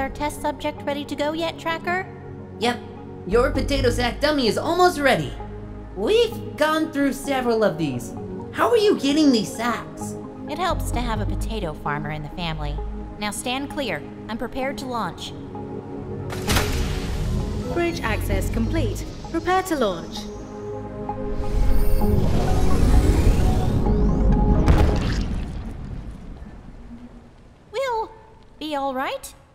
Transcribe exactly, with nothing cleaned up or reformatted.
our test subject ready to go yet, Tracker? Yep, your potato sack dummy is almost ready. We've gone through several of these. How are you getting these sacks? It helps to have a potato farmer in the family. Now stand clear. I'm prepared to launch. Bridge access complete. Prepare to launch. We'll be all right.